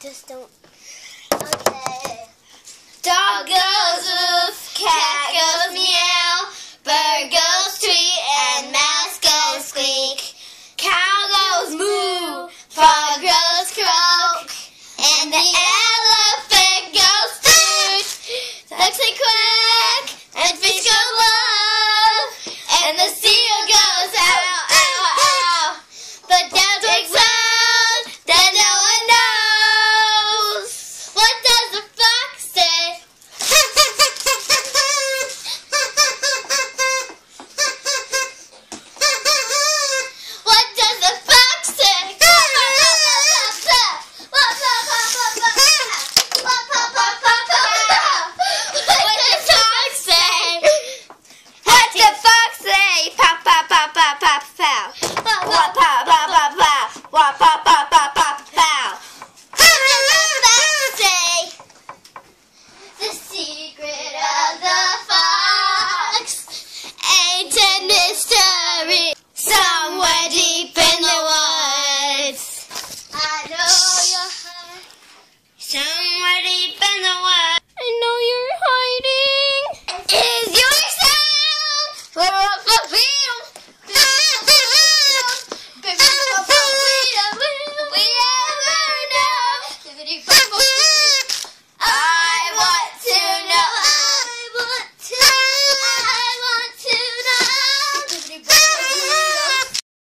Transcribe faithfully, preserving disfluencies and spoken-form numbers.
just don't. Okay. Dog goes woof, cat goes meow, bird goes tweet, and mouse goes squeak. Cow goes moo, frog goes croak, and the elephant goes toot. Ducks say quack, and fish go love, and the seal goes ow, ow, ow. But down takes sound that no one knows. What does the fox say? What does the fox say? What does the fox say? What does the fox say? Pop, pop, pop, pop, pop, pow. Pop, pop, pop, pop, pop. Pop, pop, pop, pop, pop, pow. What does the fox say? The secret of the fox ain't a mystery. Somewhere deep in the woods, I know you're hiding. Somewhere deep in the woods, I know you're hiding. Is your sound? We ever know.